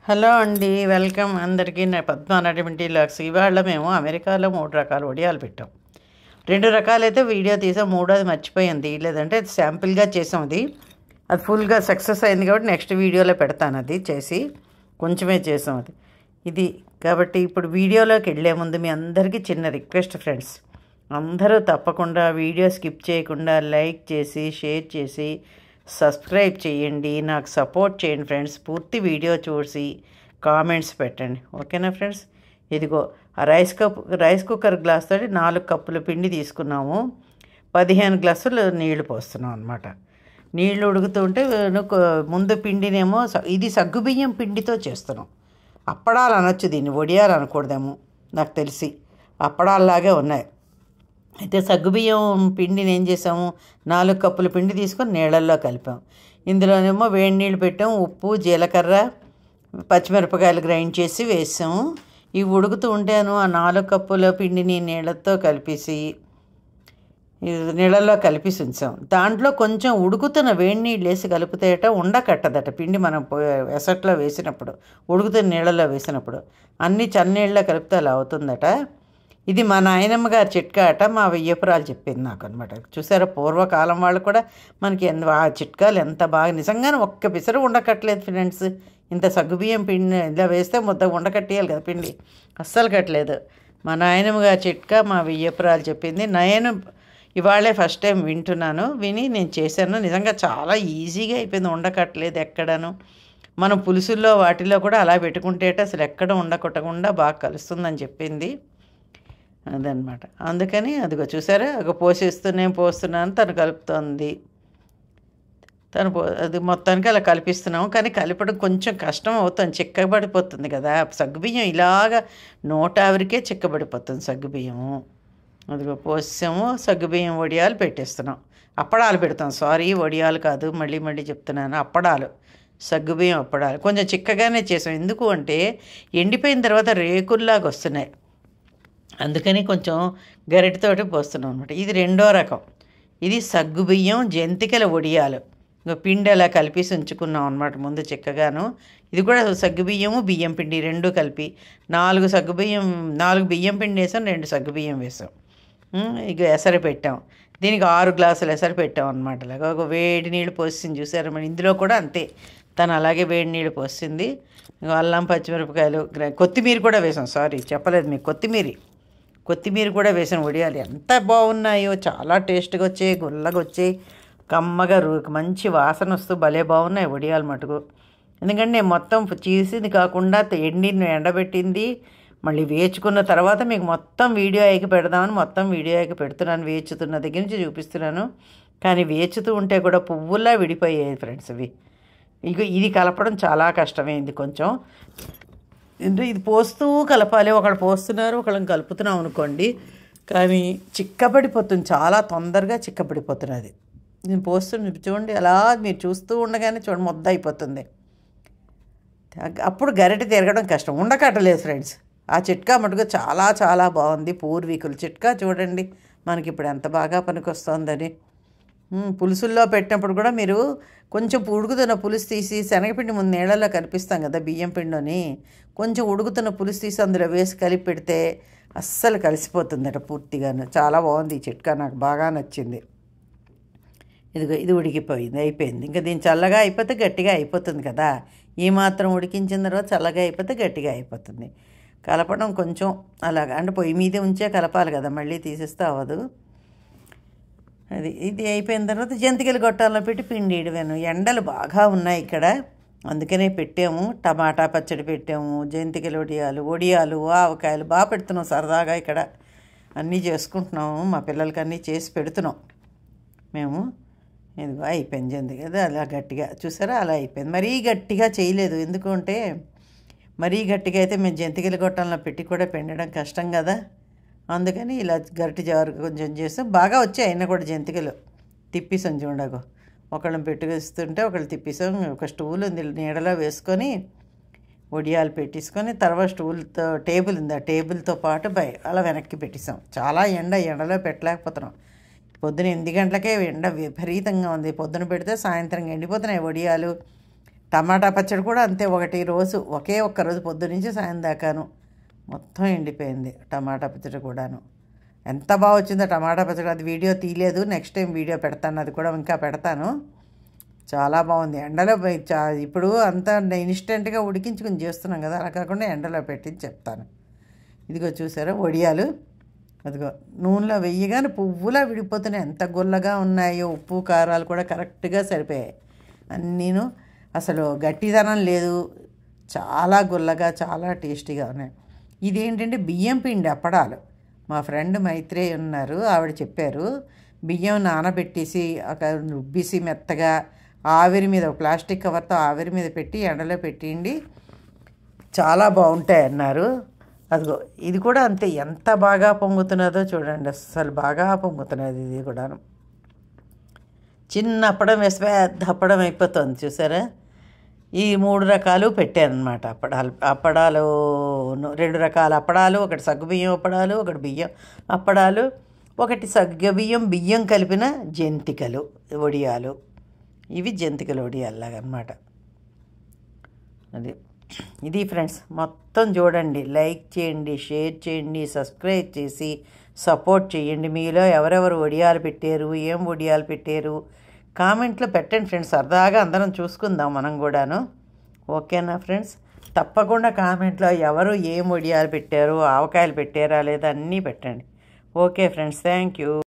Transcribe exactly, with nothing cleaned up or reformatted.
Hello అండి, welcome అందరికీ. నా పద్మ నడిమింటి లాక్స్. ఇవాళ మేము అమెరికాలో మూడు రకాల వడియాలు పెట్టాం. రెండు రకాలైతే వీడియో తీసాం, మూడోది మర్చిపోయింది. లేదంటే శాంపిల్గా చేసాం. అది అది ఫుల్గా సక్సెస్ అయింది కాబట్టి నెక్స్ట్ వీడియోలో పెడతాను. అది చేసి కొంచెమే చేసాం అది ఇది కాబట్టి ఇప్పుడు వీడియోలోకి వెళ్ళే ముందు మీ అందరికీ చిన్న రిక్వెస్ట్ ఫ్రెండ్స్, అందరూ తప్పకుండా వీడియో స్కిప్ చేయకుండా లైక్ చేసి షేర్ చేసి సబ్స్క్రైబ్ చేయండి. నాకు సపోర్ట్ చేయండి ఫ్రెండ్స్. పూర్తి వీడియో చూసి కామెంట్స్ పెట్టండి, ఓకేనా ఫ్రెండ్స్. ఇదిగో ఆ rice cup rice cooker glass తోటి నాలుగు కప్పుల పిండి తీసుకున్నాము. పదిహేను గ్లాసులు నీళ్లు పోస్తున్నాం అనమాట. నీళ్లు ఉడుకుతుంటే ముందు పిండినేమో ఇది సగ్గుబియ్యం పిండితో చేస్తున్నాం. అప్పడాలు అనొచ్చు, దీన్ని వడియాలు అనకూడదేమో నాకు తెలిసి. అప్పడాల్లాగే ఉన్నాయి. అయితే సగ్గుబియ్యం పిండిని ఏం చేసాము, నాలుగు కప్పుల పిండి తీసుకొని నీళ్ళల్లో కలిపాం. ఇందులోనేమో వేడి నీళ్ళు పెట్టాము. ఉప్పు, జీలకర్ర, పచ్చిమిరపకాయలు గ్రైండ్ చేసి వేసాము. ఇవి ఉడుకుతూ ఉంటేను ఆ నాలుగు కప్పుల పిండిని నీళ్ళతో కలిపేసి నీళ్ళల్లో కలిపేసి ఉంచాం. దాంట్లో కొంచెం ఉడుకుతున్న వేడి నీళ్ళు వేసి కలిపితేట ఉండకట్టదట పిండి. మనం ఎసట్లో వేసినప్పుడు, ఉడుకుతున్న నీళ్ళల్లో వేసినప్పుడు అన్నీ చన్నీళ్ళలో కలిపితే అలా అవుతుందట. ఇది మా నాయనమ్మ గారి చిట్కా అట, మా వెయ్యపురాలు చెప్పింది నాకు అనమాట. చూసారా, పూర్వకాలం వాళ్ళు కూడా మనకి ఆ చిట్కాలు ఎంత బాగా, నిజంగానే ఒక్క పిసరు ఉండకట్టలేదు ఫ్రెండ్స్. ఇంత సగ్గుబియ్యం పిండి ఇలా వేస్తే ముద్ద ఉండకట్టేయాలి కదా పిండి, అస్సలు కట్టలేదు. మా నాయనమ్మ గారి చిట్కా మా వెయ్యపురాలు చెప్పింది. నేను ఇవాళే ఫస్ట్ టైం వింటున్నాను, విని నేను చేశాను. నిజంగా చాలా ఈజీగా అయిపోయింది, ఉండకట్టలేదు ఎక్కడను. మనం పులుసుల్లో వాటిలో కూడా అలా పెట్టుకుంటేట అసలు ఎక్కడ ఉండకొట్టకుండా బాగా కలుస్తుందని చెప్పింది. అదనమాట. అందుకని అదిగో చూసారా, ఒక పోసేస్తూనే పోస్తున్నాను, తను కలుపుతోంది. తను పో అది మొత్తానికి అలా కలిపిస్తున్నాము. కానీ కలిపడం కొంచెం కష్టం అవుతుంది, చిక్కబడిపోతుంది కదా సగ్గుబియ్యం. ఇలాగా నోటావరికే చిక్కబడిపోతుంది సగ్గుబియ్యము. అదిగో పోసాము, సగ్గుబియ్యం వడియాలు పెట్టేస్తున్నాం. అప్పడాలు పెడతాం, సారీ వడియాలు కాదు, మళ్ళీ మళ్ళీ చెప్తున్నాను, అప్పడాలు. సగ్గుబియ్యం అప్పడాలు కొంచెం చిక్కగానే చేసాం. ఎందుకు అంటే ఎండిపోయిన తర్వాత రేకుల్లాగా వస్తున్నాయి, అందుకని కొంచెం గరిటెతోటి పోస్తున్నాం అనమాట. ఇది రెండో రకం. ఇది సగ్గుబియ్యం జంతికల వడియాలు. ఇంకా పిండి అలా కలిపేసి ఉంచుకున్నాం అనమాట ముందు చిక్కగాను. ఇది కూడా సగ్గుబియ్యము బియ్యం పిండి రెండు కలిపి నాలుగు సగ్గుబియ్యం నాలుగు బియ్యం పిండి వేసాం, రెండు సగ్గుబియ్యం వేసాం. ఇక ఎసరు పెట్టాం. దీనికి ఆరు గ్లాసులు ఎసరు పెట్టాం అనమాట. అలాగా ఒక వేడి నీళ్ళు పోసింది చూసారు. మరి ఇందులో కూడా అంతే, తను అలాగే వేడి నీళ్ళు పోసింది. అల్లం, పచ్చిమిరపకాయలు, కొత్తిమీర కూడా వేసాం. సారీ చెప్పలేదు మీకు, కొత్తిమీర కొత్తిమీర కూడా వేసిన వడియాలు ఎంత బాగున్నాయో, చాలా టేస్ట్గా వచ్చాయి, గుల్లగా వచ్చాయి, కమ్మగా రూ మంచి వాసన వస్తూ భలే బాగున్నాయి వడియాలు మటుకు. ఎందుకంటే నేను మొత్తం చీసింది కాకుండా ఎండిని ఎండబెట్టింది మళ్ళీ వేచుకున్న తర్వాత మీకు మొత్తం వీడియో అయ్యి పెడదామని మొత్తం వీడియో అయ్యి పెడుతున్నాను. వేచుతున్న దగ్గర నుంచి చూపిస్తున్నాను. కానీ వేచుతూ ఉంటే కూడా పువ్వుల్లా విడిపోయాయి ఫ్రెండ్స్ ఇవి. ఇక ఇది కలపడం చాలా కష్టమైంది కొంచెం. ఇది పోస్తూ కలపాలి, ఒకళ్ళు పోస్తున్నారు ఒకళ్ళని కలుపుతున్నాం అనుకోండి, కానీ చిక్కబడిపోతుంది, చాలా తొందరగా చిక్కబడిపోతున్నది. నేను పోస్తుంది చూడండి, అలా మీరు చూస్తూ ఉండగానే చూడండి ముద్ద అయిపోతుంది. అప్పుడు గరిటె తిరగడం కష్టం, ఉండకట్టలేదు ఫ్రెండ్స్. ఆ చిట్కా మటుకు చాలా చాలా బాగుంది. పూర్వీకుల చిట్కా చూడండి మనకి ఇప్పుడు ఎంత బాగా పనికొస్తుందని. పులుసుల్లో పెట్టినప్పుడు కూడా మీరు కొంచెం ఉడుకుతున్న పులుసు తీసి, శనగపిండి ముందు నీళ్ళలో కలిపిస్తాం కదా బియ్యం పిండిని, కొంచెం ఉడుకుతున్న పులుసు తీసి అందులో వేసి కలిపి పెడితే అస్సలు కలిసిపోతుందట పూర్తిగాను. చాలా బాగుంది ఈ చిట్కా, నాకు బాగా నచ్చింది. ఇదిగో ఇది ఉడికిపోయింది, అయిపోయింది. ఇంకా దీన్ని చల్లగా అయిపోతే గట్టిగా అయిపోతుంది కదా. ఈ మాత్రం ఉడికించిన తర్వాత చల్లగా అయిపోతే గట్టిగా అయిపోతుంది. కలపడం కొంచెం అలాగా, అంటే పొయ్యి మీదే ఉంచే కలపాలి కదా, మళ్ళీ తీసేస్తే అవ్వదు. అది ఇది అయిపోయిన తర్వాత జంతికల గొట్టాల్లో పెట్టి పిండి ఇడవాను. ఎండలు బాగా ఉన్నాయి ఇక్కడ, అందుకనే పెట్టాము. టమాటా పచ్చడి పెట్టాము, జంతికల వడియాలు, వడియాలు, ఆవకాయలు బాగా పెడుతున్నాం సరదాగా. ఇక్కడ అన్నీ చేసుకుంటున్నాము, మా పిల్లలకి అన్నీ చేసి పెడుతున్నాం మేము. ఇదిగో అయిపోయింది జంతిక, అలా గట్టిగా చూసారా, అలా అయిపోయింది. మరీ గట్టిగా చేయలేదు, ఎందుకంటే మరీ గట్టిగా అయితే మేము జంతికల గొట్టంలో పెట్టి కూడా పెండడం కష్టం కదా. అందుకని ఇలా గరిటె జారు కొంచెం చేస్తాం. బాగా వచ్చాయి అయినా కూడా జంతికలు. తిప్పిసాం చూడగో, ఒకళ్ళని పెట్టుకొస్తుంటే ఒకళ్ళు తిప్పిసాం. ఒక స్టూల్ ఉంది నీడలో వేసుకొని వడియాలు పెట్టేసుకొని తర్వాత స్టూల్తో టేబుల్ ఉంది, ఆ టేబుల్తో పాటు బయ అలా వెనక్కి పెట్టేసాం. చాలా ఎండ, ఎండలో పెట్టలేకపోతున్నాం. పొద్దున ఎనిమిది గంటలకే ఎండ విపరీతంగా ఉంది. పొద్దున పెడితే సాయంత్రం ఎండిపోతున్నాయి వడియాలు. టమాటా పచ్చడి కూడా అంతే, ఒకటి రోజు ఒకే ఒక్క రోజు పొద్దు నుంచి సాయం దాకాను మొత్తం ఎండిపోయింది టమాటా పచ్చడి కూడాను. ఎంత బాగా వచ్చిందో టమాటా పచ్చడి. అది వీడియో తీయలేదు, నెక్స్ట్ టైం వీడియో పెడతాను, అది కూడా ఇంకా పెడతాను. చాలా బాగుంది. ఎండలో చా ఇప్పుడు అంతా ఇన్స్టెంట్గా ఉడికించుకుని చేస్తున్నాం కదా, అలా కాకుండా ఎండలో పెట్టించి చెప్తాను. ఇదిగో చూసారా వడియాలు, అదిగో నూనెలో వెయ్యగానే పువ్వులా విడిపోతున్నాయి. ఎంత గుల్లగా ఉన్నాయో, ఉప్పు కారాలు కూడా కరెక్ట్గా సరిపోయాయి అన్నీను. అసలు గట్టిదనం లేదు, చాలా గుల్లగా చాలా టేస్టీగా ఉన్నాయి. ఇదేంటంటే బియ్యం పిండి అప్పడాలు. మా ఫ్రెండ్ మైత్రే ఉన్నారు, ఆవిడ చెప్పారు బియ్యం నానబెట్టేసి ఒక రుబ్బేసి మెత్తగా ఆవిరి మీద ప్లాస్టిక్ కవర్తో ఆవిరి మీద పెట్టి ఎండలో పెట్టిండి చాలా బాగుంటాయి అన్నారు. అదిగో ఇది కూడా అంతే, ఎంత బాగా పొంగుతున్నదో చూడండి, అస్సలు బాగా పొంగుతున్నది. ఇది కూడా చిన్న అప్పడం వేసి పెద్ద అప్పడం అయిపోతుంది చూసారా. ఈ మూడు రకాలు పెట్టాను అనమాట అప్పడాలు. అప్పడాలు రెండు రకాల అప్పడాలు, ఒకటి సగ్గుబియ్యం అప్పడాలు, ఒకటి బియ్యం అప్పడాలు, ఒకటి సగ్గుబియ్యం బియ్యం కలిపిన జంతికలు వడియాలు. ఇవి జంతికలు వడియాల్లాగా అనమాట. అది ఇది ఫ్రెండ్స్, మొత్తం చూడండి, లైక్ చేయండి, షేర్ చేయండి, సబ్స్క్రైబ్ చేసి సపోర్ట్ చేయండి. మీలో ఎవరెవరు వడియాలు పెట్టారు, ఏం వడియాలు పెట్టారు కామెంట్లో పెట్టండి ఫ్రెండ్స్, సరదాగా అందరం చూసుకుందాం మనం కూడాను. ఓకేనా ఫ్రెండ్స్, తప్పకుండా కామెంట్లో ఎవరు ఏం వడియాలు పెట్టారు, ఆవకాయలు పెట్టారా లేదా అన్నీ పెట్టండి. Okay friends, thank you.